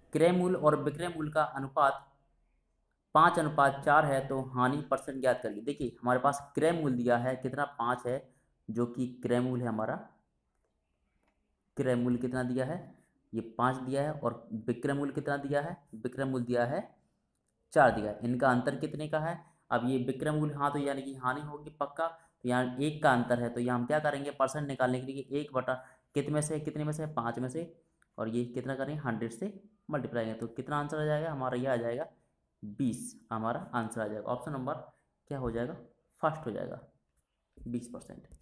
क्रय मूल्य और विक्रय मूल्य का अनुपात 5:4 है, तो हानि परसेंट ज्ञात करिए। देखिए हमारे पास क्रय मूल्य दिया है कितना, 5 है, जो कि क्रय मूल्य है हमारा। क्रय मूल्य कितना दिया है, ये 5 दिया है, और विक्रय मूल्य कितना दिया है, विक्रय मूल्य दिया है 4 दिया है। इनका अंतर कितने का है, अब ये विक्रय मूल्य, हाँ तो यानी कि हानि होगी पक्का, तो यहाँ 1 का अंतर है, तो यहाँ हम क्या करेंगे, परसेंट निकालने के लिए 1 बटा कितने में से 5 में से, और ये कितना करेंगे 100 से मल्टीप्लाई करेंगे, तो कितना आंसर आ जाएगा हमारा, ये आ जाएगा 20, हमारा आंसर आ जाएगा। ऑप्शन नंबर क्या हो जाएगा, फर्स्ट हो जाएगा, 20%।